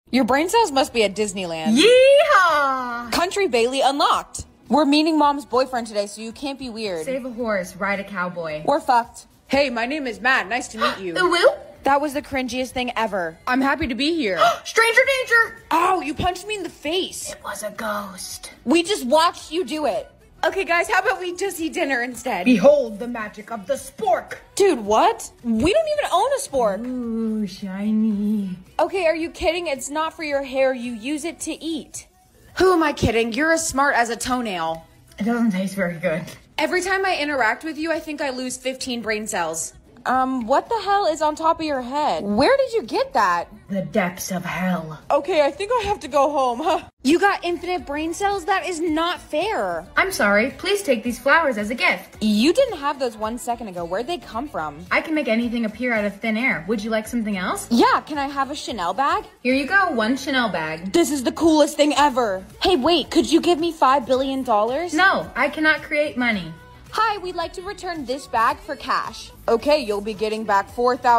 Your brain cells must be at Disneyland. Yeehaw! Country Bailey unlocked. We're meeting Mom's boyfriend today, so you can't be weird. Save a horse, ride a cowboy. We're fucked. Hey, my name is Matt. Nice to meet you. The woo? That was the cringiest thing ever. I'm happy to be here. Stranger danger! Ow, you punched me in the face. It was a ghost. We just watched you do it. Okay, guys, how about we just eat dinner instead? Behold the magic of the spork. Dude, what? We don't even own a spork. Ooh, shiny. Okay, are you kidding? It's not for your hair. You use it to eat. Who am I kidding? You're as smart as a toenail. It doesn't taste very good. Every time I interact with you, I think I lose 15 brain cells. What the hell is on top of your head? Where did you get that? The depths of hell. Okay, I think I have to go home, huh? You got infinite brain cells? That is not fair. I'm sorry. Please take these flowers as a gift. You didn't have those 1 second ago. Where'd they come from? I can make anything appear out of thin air. Would you like something else? Yeah, can I have a Chanel bag? Here you go, 1 Chanel bag. This is the coolest thing ever. Hey, wait, could you give me $5 billion? No, I cannot create money. Hi, we'd like to return this bag for cash. Okay, you'll be getting back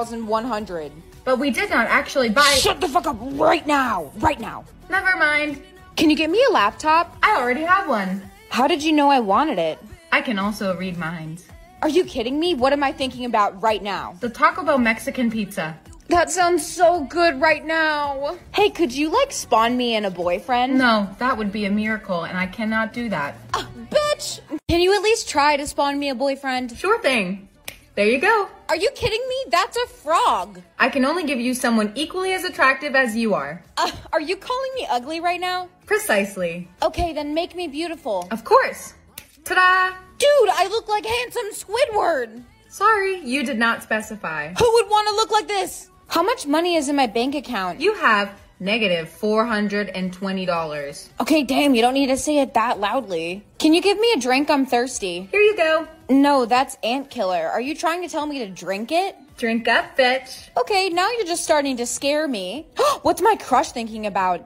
4,100. But we did not actually buy— Shut the fuck up right now! Right now! Never mind. Can you get me a laptop? I already have one. How did you know I wanted it? I can also read minds. Are you kidding me? What am I thinking about right now? The Taco Bell Mexican pizza. That sounds so good right now. Hey, could you spawn me in a boyfriend? No, that would be a miracle, and I cannot do that. Bitch! Can you at least try to spawn me a boyfriend? Sure thing. There you go. Are you kidding me? That's a frog. I can only give you someone equally as attractive as you are. Are you calling me ugly right now? Precisely. Okay, then make me beautiful. Of course. Ta-da! Dude, I look like handsome Squidward. Sorry, you did not specify. Who would want to look like this? How much money is in my bank account? You have negative $420. Okay, damn, you don't need to say it that loudly. Can you give me a drink? I'm thirsty. Here you go. No, that's ant killer. Are you trying to tell me to drink it? Drink up, bitch. Okay, now you're just starting to scare me. What's my crush thinking about?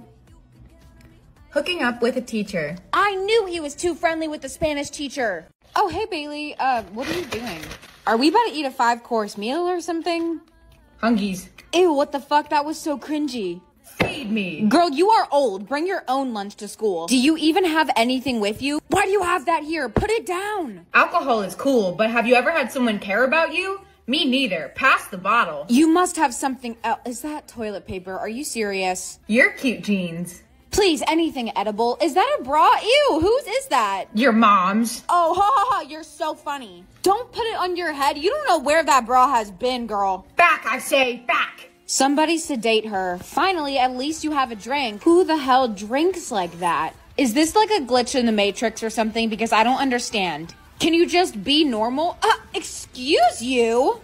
Hooking up with a teacher. I knew he was too friendly with the Spanish teacher. Oh, hey, Bailey. What are you doing? Are we about to eat a 5-course meal or something? Hungies. Ew, what the fuck? That was so cringy. Feed me. Girl, you are old. Bring your own lunch to school. Do you even have anything with you? Why do you have that here? Put it down. Alcohol is cool, but have you ever had someone care about you? Me neither. Pass the bottle. You must have something else. Is that toilet paper? Are you serious? Your cute jeans. Please, anything edible. Is that a bra? Ew, whose is that? Your mom's. Oh, ha ha ha, you're so funny. Don't put it on your head. You don't know where that bra has been, girl. Back, I say, back. Somebody sedate her. Finally, at least you have a drink. Who the hell drinks like that? Is this like a glitch in the Matrix or something? Because I don't understand. Can you just be normal? Excuse you?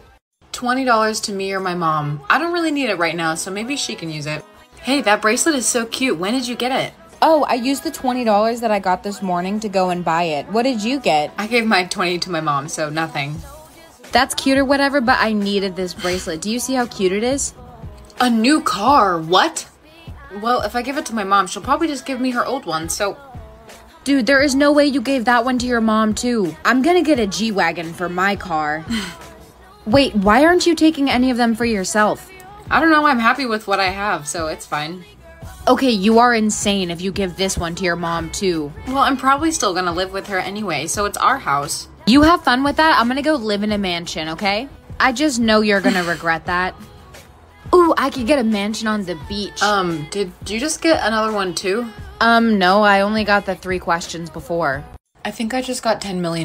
$20 to me or my mom. I don't really need it right now, so maybe she can use it. Hey, that bracelet is so cute. When did you get it? Oh, I used the $20 that I got this morning to go and buy it. What did you get? I gave my 20 to my mom, so nothing. That's cute or whatever, but I needed this bracelet. Do you see how cute it is? A new car? What? Well, if I give it to my mom, she'll probably just give me her old one, so... Dude, there is no way you gave that one to your mom, too. I'm gonna get a G-Wagon for my car. Wait, why aren't you taking any of them for yourself? I don't know, I'm happy with what I have, so it's fine. Okay, you are insane if you give this one to your mom, too. Well, I'm probably still gonna live with her anyway, so it's our house. You have fun with that. I'm gonna go live in a mansion, okay? I just know you're gonna regret that. Ooh, I could get a mansion on the beach. Did you just get another one too? No, I only got the 3 questions before. I think I just got $10 million.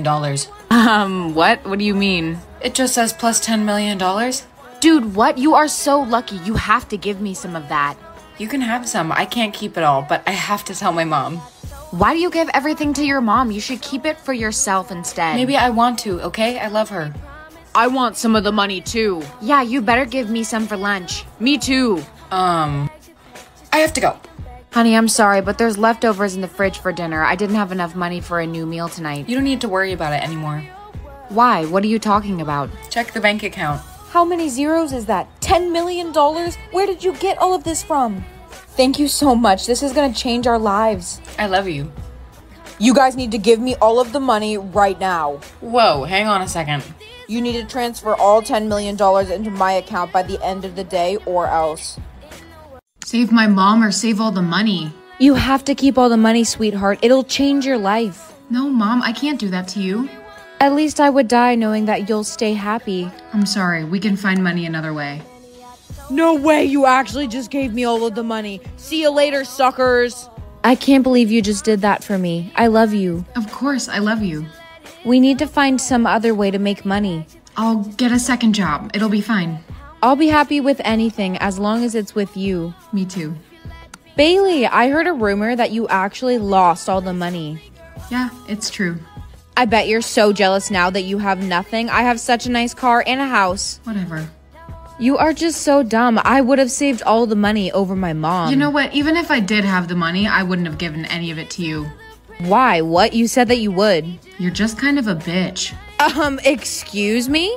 What? What do you mean? It just says plus $10 million. Dude, what? You are so lucky. You have to give me some of that. You can have some. I can't keep it all, but I have to tell my mom. Why do you give everything to your mom? You should keep it for yourself instead. Maybe I want to, okay? I love her. I want some of the money too. Yeah, you better give me some for lunch. Me too. I have to go. Honey, I'm sorry, but there's leftovers in the fridge for dinner. I didn't have enough money for a new meal tonight. You don't need to worry about it anymore. Why? What are you talking about? Check the bank account. How many zeros is that? $10 million? Where did you get all of this from? Thank you so much. This is gonna change our lives. I love you. You guys need to give me all of the money right now. Whoa, hang on a second. You need to transfer all $10 million into my account by the end of the day or else. Save my mom or save all the money. You have to keep all the money, sweetheart. It'll change your life. No, Mom, I can't do that to you. At least I would die knowing that you'll stay happy. I'm sorry, we can find money another way. No way, you actually just gave me all of the money. See you later, suckers. I can't believe you just did that for me. I love you. Of course, I love you. We need to find some other way to make money. I'll get a second job. It'll be fine. I'll be happy with anything as long as it's with you. Me too. Bailey, I heard a rumor that you actually lost all the money. Yeah, it's true. I bet you're so jealous now that you have nothing. I have such a nice car and a house. Whatever. You are just so dumb. I would have saved all the money over my mom. You know what? Even if I did have the money, I wouldn't have given any of it to you. Why? What? You said that you would. You're just kind of a bitch. Excuse me?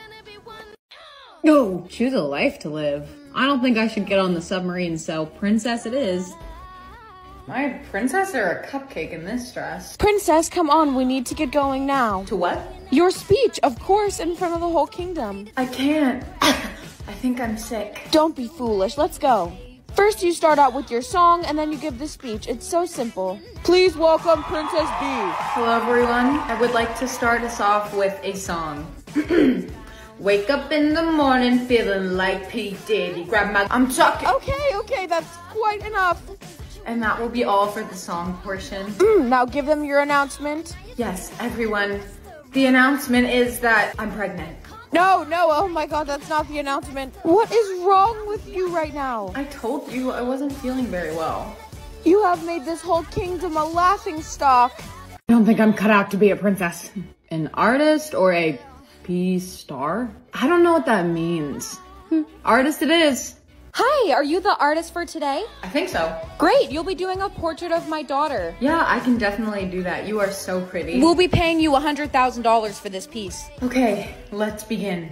Oh, choose a life to live. I don't think I should get on the submarine, so princess it is. My princess or a cupcake in this dress? Princess, come on, we need to get going now. To what? Your speech, of course, in front of the whole kingdom. I can't. I think I'm sick. Don't be foolish, let's go. First you start out with your song, and then you give the speech. It's so simple. Please welcome Princess Bee. Hello everyone. I would like to start us off with a song. Wake up in the morning feeling like P. Diddy. Grab my... I'm talking. Okay, that's quite enough. And that will be all for the song portion. Now give them your announcement. Yes, everyone. The announcement is that I'm pregnant. No, oh my god, that's not the announcement. What is wrong with you right now? I told you I wasn't feeling very well. You have made this whole kingdom a laughing stock. I don't think I'm cut out to be a princess. An artist or a P-star? I don't know what that means. Artist it is. Hi, are you the artist for today? I think so. Great, you'll be doing a portrait of my daughter. Yeah, I can definitely do that. You are so pretty. We'll be paying you $100,000 for this piece. Okay, let's begin.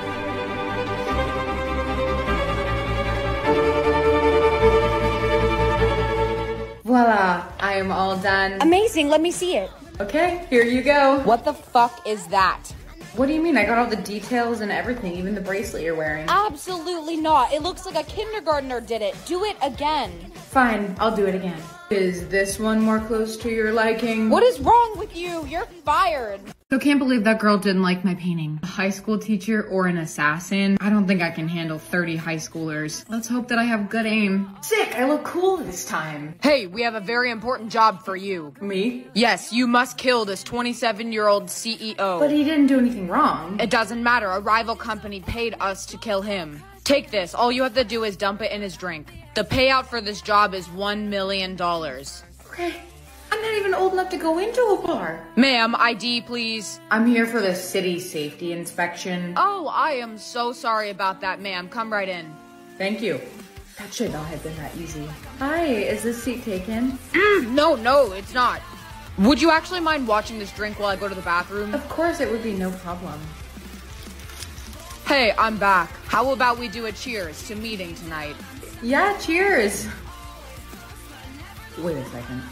Voila, I am all done. Amazing, let me see it. Okay, here you go. What the fuck is that? What do you mean? I got all the details and everything, even the bracelet you're wearing. Absolutely not. It looks like a kindergartner did it. Do it again. Fine, I'll do it again. Is this one more close to your liking? What is wrong with you? You're fired. I can't believe that girl didn't like my painting. A high school teacher or an assassin? I don't think I can handle 30 high schoolers. Let's hope that I have good aim. Sick, I look cool this time. Hey, we have a very important job for you. Me? Yes, you must kill this 27-year-old CEO. But he didn't do anything wrong. It doesn't matter. A rival company paid us to kill him. Take this. All you have to do is dump it in his drink. The payout for this job is $1 million. Okay. I'm not even old enough to go into a bar. Ma'am, ID, please. I'm here for the city safety inspection. Oh, I am so sorry about that, ma'am. Come right in. Thank you. That should not have been that easy. Hi, is this seat taken? No, it's not. Would you actually mind watching this drink while I go to the bathroom? Of course, it would be no problem. Hey, I'm back. How about we do a cheers to meeting tonight? Yeah, cheers. Wait a second.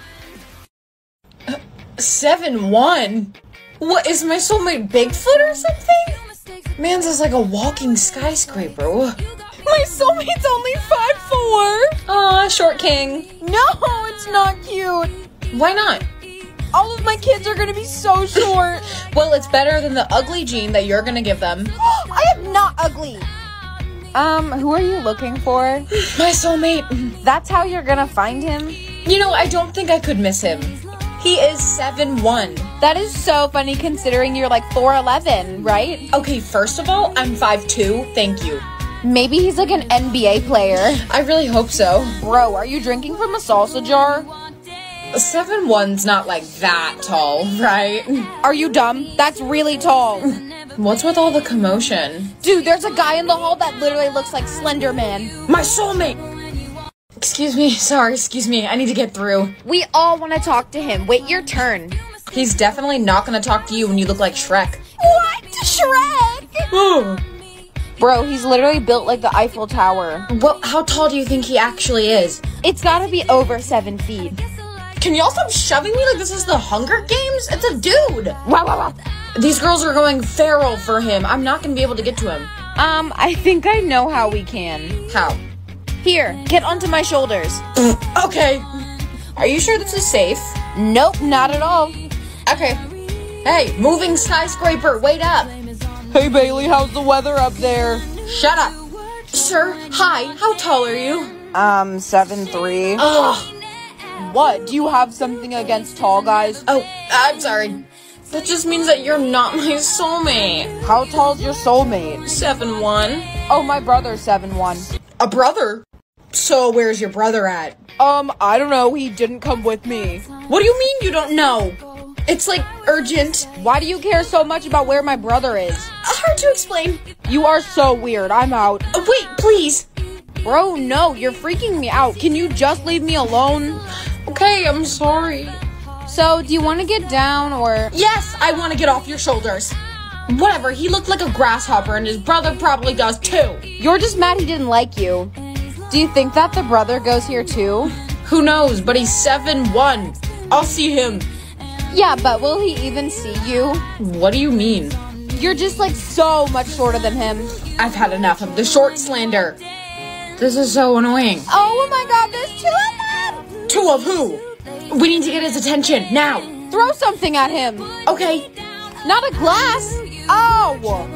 7-1? What, is my soulmate Bigfoot or something? Man's is like a walking skyscraper. My soulmate's only 5'4". Aw, short king. No, it's not cute. Why not? All of my kids are gonna be so short. Well, it's better than the ugly gene that you're gonna give them. I am not ugly. Who are you looking for? My soulmate. That's how you're gonna find him? You know, I don't think I could miss him. He is 7'1". That is so funny considering you're like 4'11", right? Okay, first of all, I'm 5'2", thank you. Maybe he's like an NBA player. I really hope so. Bro, are you drinking from a salsa jar? 7'1's not like that tall, right? Are you dumb? That's really tall. What's with all the commotion? Dude, there's a guy in the hall that literally looks like Slender Man. My soulmate! Excuse me, I need to get through. We all want to talk to him. Wait your turn. He's definitely not gonna talk to you when you look like Shrek. What? Shrek? Oh. Bro, he's literally built like the Eiffel Tower. Well, how tall do you think he actually is? It's gotta be over 7 feet. Can y'all stop shoving me like this is the Hunger Games? It's a dude! Wow. These girls are going feral for him. I'm not gonna be able to get to him. I think I know how we can. How? Here, get onto my shoulders. Okay. Are you sure this is safe? Nope, not at all. Okay. Hey, moving skyscraper, wait up. Hey Bailey, how's the weather up there? Shut up. Sir, hi, how tall are you? 7'3". Ugh. What, do you have something against tall guys? Oh, I'm sorry. That just means that you're not my soulmate. How tall's your soulmate? 7'1". Oh, my brother's 7'1". A brother? So where's your brother at? I don't know, he didn't come with me. What do you mean you don't know? It's like urgent. Why do you care so much about where my brother is? Hard to explain. You are so weird, I'm out. Wait, please. Bro, no, you're freaking me out. Can you just leave me alone? Okay, I'm sorry. So, do you want to get down or? Yes, I want to get off your shoulders. Whatever, he looked like a grasshopper and his brother probably does too. You're just mad he didn't like you. Do you think that the brother goes here too? Who knows, but he's 7'1". I'll see him. Yeah, but will he even see you? What do you mean? You're just like so much shorter than him. I've had enough of the short slander. This is so annoying. Oh my god, there's 2 of them! 2 of who? We need to get his attention, now. Throw something at him. Okay. Not a glass. Ow!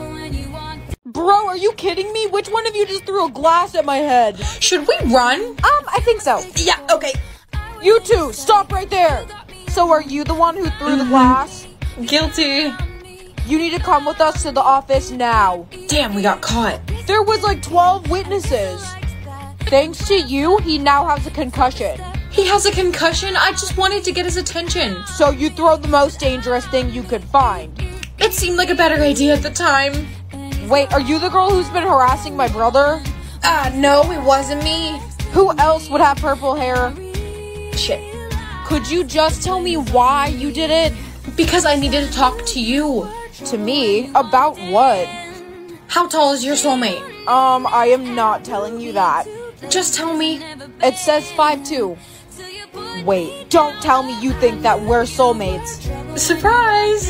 Bro, are you kidding me? Which one of you just threw a glass at my head? Should we run? I think so. Yeah, okay. You two, stop right there! So are you the one who threw the glass? Guilty. You need to come with us to the office now. Damn, we got caught. There was like 12 witnesses. Thanks to you, he now has a concussion. He has a concussion? I just wanted to get his attention. So you throw the most dangerous thing you could find. It seemed like a better idea at the time. Wait, are you the girl who's been harassing my brother? No, it wasn't me. Who else would have purple hair? Shit. Could you just tell me why you did it? Because I needed to talk to you. To me? About what? How tall is your soulmate? I am not telling you that. Just tell me. It says 5'2". Wait, don't tell me you think that we're soulmates. Surprise!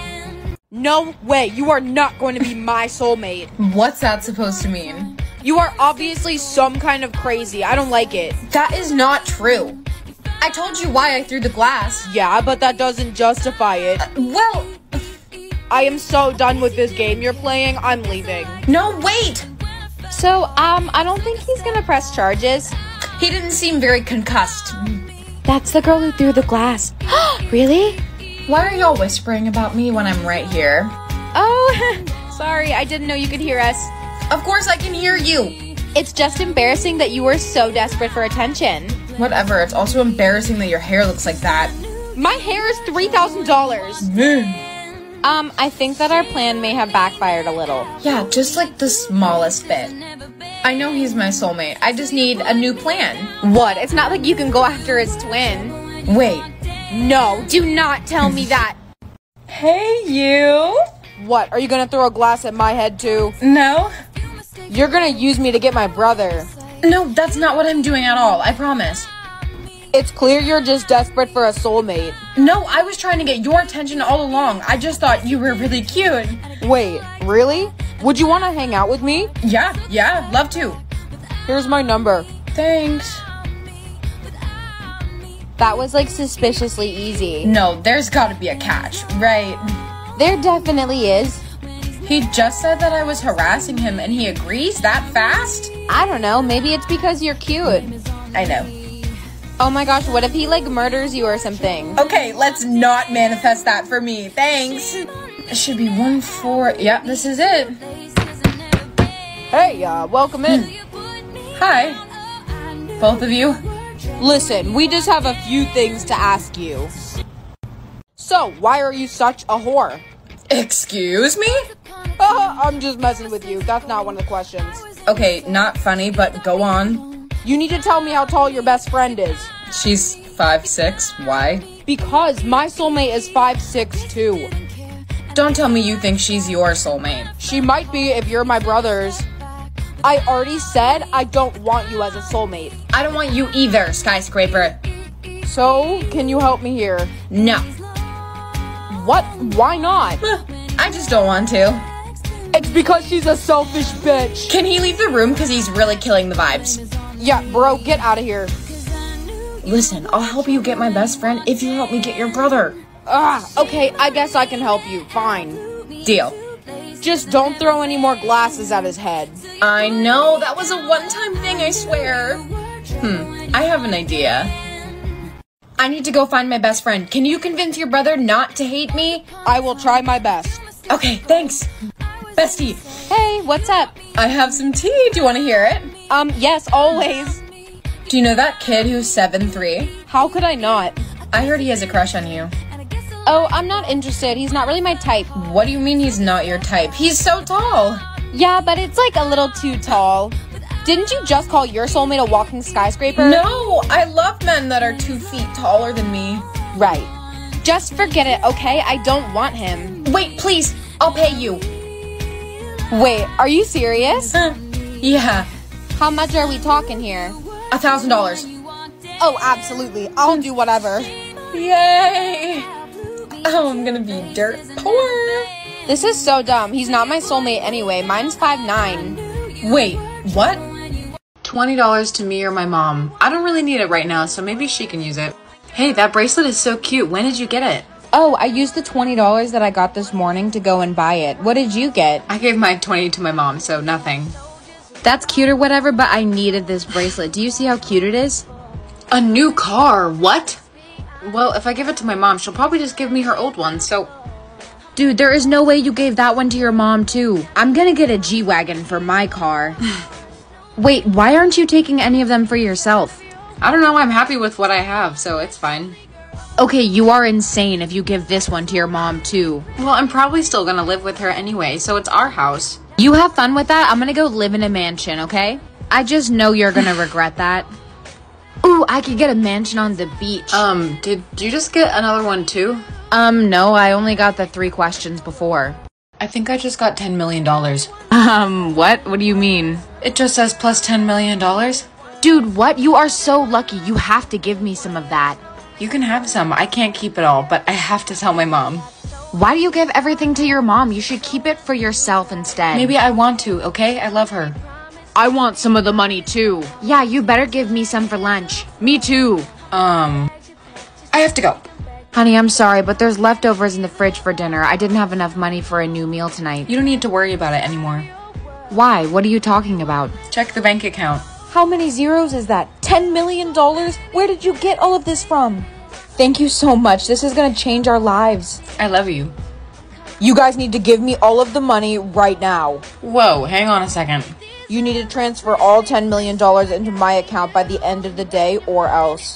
No way, you are not going to be my soulmate. What's that supposed to mean? You are obviously some kind of crazy. I don't like it. That is not true. I told you why I threw the glass. Yeah, but that doesn't justify it. Well, I am so done with this game you're playing. I'm leaving. no, wait! So, I don't think he's gonna press charges. He didn't seem very concussed. That's the girl who threw the glass. Really? Why are y'all whispering about me when I'm right here? Oh, sorry, I didn't know you could hear us. Of course I can hear you. It's just embarrassing that you were so desperate for attention. Whatever, it's also embarrassing that your hair looks like that. My hair is $3,000. I think that our plan may have backfired a little. Yeah, just like the smallest bit. I know he's my soulmate. I just need a new plan. What? It's not like you can go after his twin. Wait. No, do not tell me that. Hey, you. What, are you gonna throw a glass at my head too? No. You're gonna use me to get my brother. No, that's not what I'm doing at all. I promise. It's clear you're just desperate for a soulmate. No, I was trying to get your attention all along. I just thought you were really cute. Wait, really? Would you want to hang out with me? Yeah, love to. Here's my number. Thanks. That was like suspiciously easy. No, there's gotta be a catch, right? There definitely is. He just said that I was harassing him and he agrees that fast? I don't know, maybe it's because you're cute. I know. Oh my gosh, what if he like murders you or something? Okay, let's not manifest that for me. Thanks. It should be 1-4. Yep, this is it. Hey, welcome in. Hi. Both of you? Listen, we just have a few things to ask you. So, why are you such a whore? Excuse me? I'm just messing with you. That's not one of the questions. Okay, not funny, but go on. You need to tell me how tall your best friend is. She's 5'6". Why? Because my soulmate is 5'6" too. Don't tell me you think she's your soulmate. She might be if you're my brother's. I already said I don't want you as a soulmate. I don't want you either, skyscraper. So, can you help me here? No. What? Why not? I just don't want to. It's because she's a selfish bitch. Can he leave the room because he's really killing the vibes? Yeah, bro, get out of here. Listen, I'll help you get my best friend if you help me get your brother. Okay, I guess I can help you. Fine. Deal. Just don't throw any more glasses at his head. I know, that was a one-time thing, I swear. I have an idea. I need to go find my best friend. Can you convince your brother not to hate me? I will try my best. Okay, thanks. Bestie, Hey, what's up? I have some tea. Do you want to hear it? Yes, always. Do you know that kid who's 7'3"? How could I not? I heard he has a crush on you. Oh, I'm not interested. He's not really my type. What do you mean he's not your type? He's so tall. Yeah, but it's like a little too tall. Didn't you just call your soulmate a walking skyscraper? No, I love men that are 2 feet taller than me. Right. Just forget it, okay? I don't want him. Wait, please, I'll pay you. Wait, are you serious? Yeah, How much are we talking here? $1,000. Oh, absolutely. I'll do whatever. Yay! Oh, I'm gonna be dirt poor. This is so dumb. He's not my soulmate anyway. Mine's 5'9". Wait, what? $20 to me or my mom. I don't really need it right now, so maybe she can use it. Hey, that bracelet is so cute. When did you get it? Oh, I used the $20 that I got this morning to go and buy it. What did you get? I gave my 20 to my mom, so nothing. That's cute or whatever, but I needed this bracelet. Do you see how cute it is? A new car? What? Well, if I give it to my mom, she'll probably just give me her old one, so... Dude, there is no way you gave that one to your mom, too. I'm gonna get a G-Wagon for my car. Wait, why aren't you taking any of them for yourself? I don't know, I'm happy with what I have, so it's fine. Okay, you are insane if you give this one to your mom, too. Well, I'm probably still gonna live with her anyway, so it's our house. You have fun with that. I'm gonna go live in a mansion, okay? I just know you're gonna regret that. Ooh, I could get a mansion on the beach. Did you just get another one too? No, I only got the 3 questions before. I think I just got $10 million. What? What do you mean? It just says plus $10 million. Dude, what? You are so lucky. You have to give me some of that. You can have some. I can't keep it all, but I have to tell my mom. Why do you give everything to your mom? You should keep it for yourself instead. Maybe I want to, okay? I love her. I want some of the money too. Yeah, you better give me some for lunch. Me too. I have to go. Honey, I'm sorry, but there's leftovers in the fridge for dinner. I didn't have enough money for a new meal tonight. You don't need to worry about it anymore. Why? What are you talking about? Check the bank account. How many zeros is that? $10 million? Where did you get all of this from? Thank you so much. This is gonna change our lives. I love you. You guys need to give me all of the money right now. Whoa, hang on a second. You need to transfer all $10 million into my account by the end of the day or else.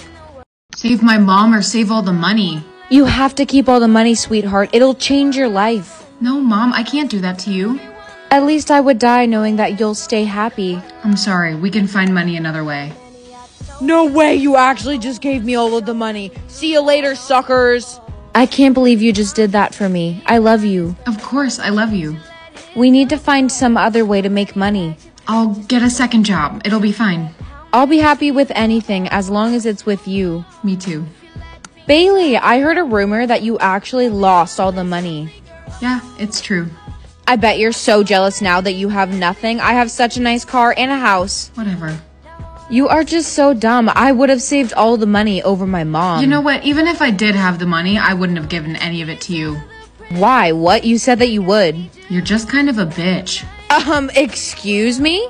Save my mom or save all the money. You have to keep all the money, sweetheart. It'll change your life. No, Mom, I can't do that to you. At least I would die knowing that you'll stay happy. I'm sorry, we can find money another way. No way, you actually just gave me all of the money. See you later, suckers. I can't believe you just did that for me. I love you. Of course, I love you. We need to find some other way to make money. I'll get a second job. It'll be fine. I'll be happy with anything as long as it's with you. Me too. Bailey, I heard a rumor that you actually lost all the money. Yeah, it's true. I bet you're so jealous now that you have nothing. I have such a nice car and a house. Whatever. You are just so dumb. I would have saved all the money over my mom. You know what? Even if I did have the money, I wouldn't have given any of it to you. Why? What? You said that you would. You're just kind of a bitch. Excuse me?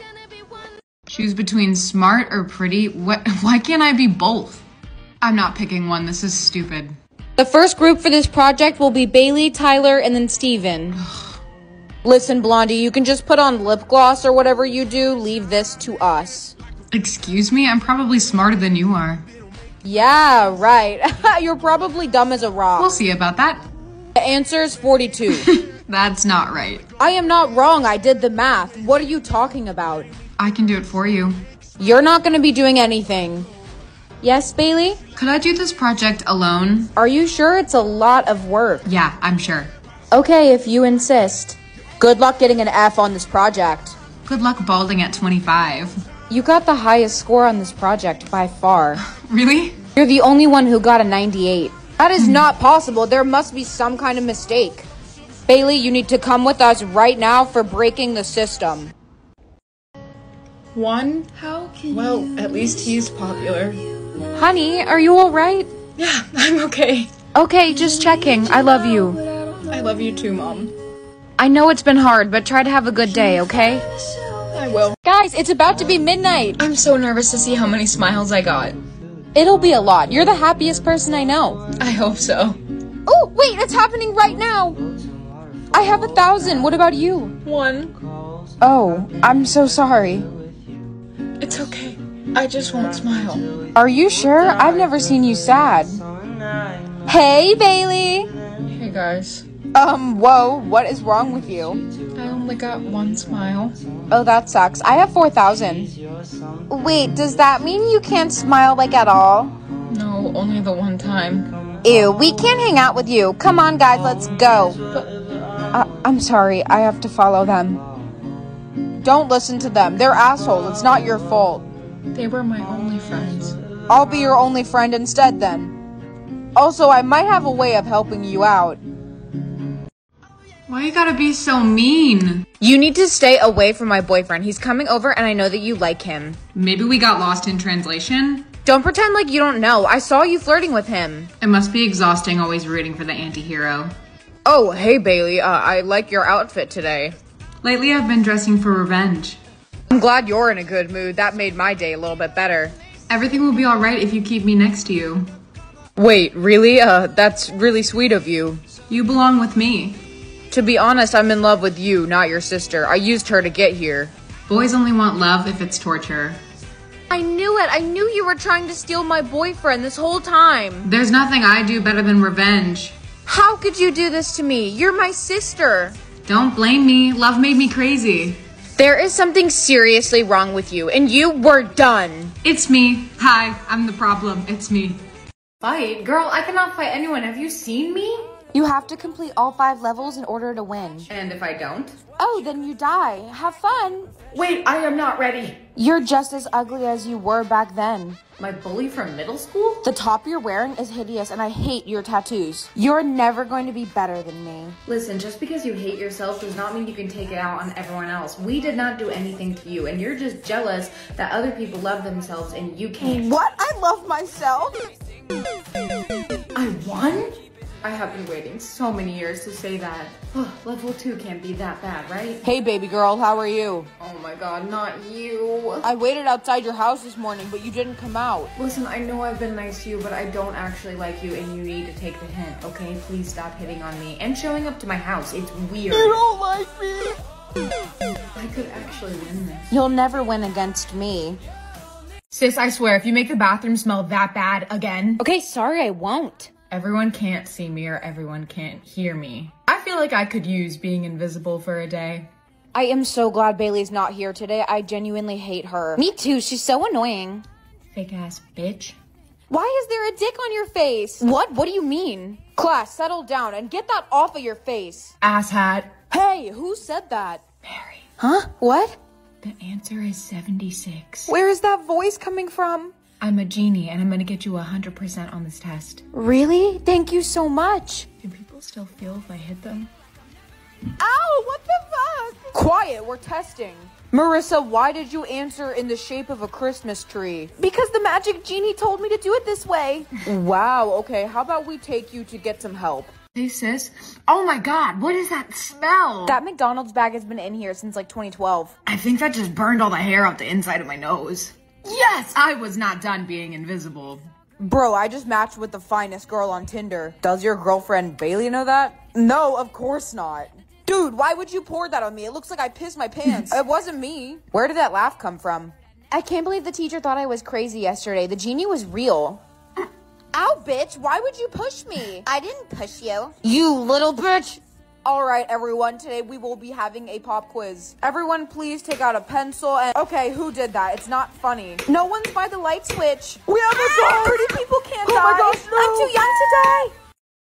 Choose between smart or pretty. Why can't I be both? I'm not picking one. This is stupid. The first group for this project will be Bailey, Tyler, and then Steven. Listen, Blondie, you can just put on lip gloss or whatever you do. Leave this to us. Excuse me? I'm probably smarter than you are. Yeah, right. You're probably dumb as a rock. We'll see about that. The answer is 42. That's not right. I am not wrong. I did the math. What are you talking about? I can do it for you. You're not going to be doing anything. Yes, Bailey? Could I do this project alone? Are you sure? It's a lot of work. Yeah, I'm sure. Okay, if you insist. Good luck getting an F on this project. Good luck balding at 25. You got the highest score on this project by far. Really? You're the only one who got a 98. That is not possible. There must be some kind of mistake. Bailey, you need to come with us right now for breaking the system. 1? Well, at least he's popular. Honey, are you all right? Yeah, I'm okay. Okay, just checking. I love you. I love you too, Mom. I know it's been hard, but try to have a good day, okay? I will. Guys, it's about to be midnight. I'm so nervous to see how many smiles I got. It'll be a lot. You're the happiest person I know. I hope so. Oh, wait, it's happening right now. I have 1,000. What about you? 1. Oh, I'm so sorry. It's okay. I just won't smile. Are you sure? I've never seen you sad. Hey, Bailey. Hey, guys. Whoa, what is wrong with you? I only got 1 smile. Oh, that sucks. I have 4,000. Wait, does that mean you can't smile, like, at all? No, only the 1 time. Ew, we can't hang out with you. Come on, guys, let's go. I'm sorry, I have to follow them. Don't listen to them. They're assholes. It's not your fault. They were my only friends. I'll be your only friend instead, then. Also, I might have a way of helping you out. Why you gotta be so mean? You need to stay away from my boyfriend. He's coming over and I know that you like him. Maybe we got lost in translation? Don't pretend like you don't know. I saw you flirting with him. It must be exhausting always rooting for the anti-hero. Oh, hey Bailey, I like your outfit today. Lately I've been dressing for revenge. I'm glad you're in a good mood. That made my day a little bit better. Everything will be alright if you keep me next to you. Wait, really? That's really sweet of you. You belong with me. To be honest, I'm in love with you, not your sister. I used her to get here. Boys only want love if it's torture. I knew it. I knew you were trying to steal my boyfriend this whole time. There's nothing I do better than revenge. How could you do this to me? You're my sister. Don't blame me. Love made me crazy. There is something seriously wrong with you, and you were done. It's me. Hi, I'm the problem. It's me. Fight? Girl, I cannot fight anyone. Have you seen me? You have to complete all 5 levels in order to win. And if I don't? Oh, then you die. Have fun. Wait, I am not ready. You're just as ugly as you were back then. My bully from middle school? The top you're wearing is hideous and I hate your tattoos. You're never going to be better than me. Listen, just because you hate yourself does not mean you can take it out on everyone else. We did not do anything to you, and you're just jealous that other people love themselves and you can't. What? I love myself? I won? I have been waiting so many years to say that. Level 2 can't be that bad, right? Hey, baby girl, how are you? Oh my god, not you. I waited outside your house this morning, but you didn't come out. Listen, I know I've been nice to you, but I don't actually like you, and you need to take the hint, okay? Please stop hitting on me and showing up to my house. It's weird. You don't like me. I could actually win this. You'll never win against me. Sis, I swear, if you make the bathroom smell that bad again. Okay, sorry, I won't. Everyone can't see me or everyone can't hear me. I feel like I could use being invisible for a day. I am so glad Bailey's not here today. I genuinely hate her. Me too, she's so annoying. Fake ass bitch. Why is there a dick on your face? What do you mean? Class, settle down and get that off of your face. Asshat. Hey, who said that? Mary. Huh? What? The answer is 76. Where is that voice coming from? I'm a genie and I'm gonna get you 100% on this test. Really? Thank you so much. Do people still feel if I hit them? Ow, what the fuck? Quiet, we're testing. Marissa, why did you answer in the shape of a Christmas tree? Because the magic genie told me to do it this way. Wow, okay, how about we take you to get some help? Hey sis. Oh my god, what is that smell? That McDonald's bag has been in here since like 2012. I think that just burned all the hair off the inside of my nose. Yes, I was not done being invisible. Bro, I just matched with the finest girl on Tinder. Does your girlfriend Bailey know that? No, of course not. Dude, why would you pour that on me? It looks like I pissed my pants. It wasn't me. Where did that laugh come from? I can't believe the teacher thought I was crazy yesterday. The genie was real. Ow, bitch, why would you push me? I didn't push you. You little bitch. All right, everyone, today we will be having a pop quiz. Everyone, please take out a pencil and... Okay, who did that? It's not funny. No one's by the light switch. We have a dog. Pretty people can't die. Oh my gosh, no. I'm too young to die.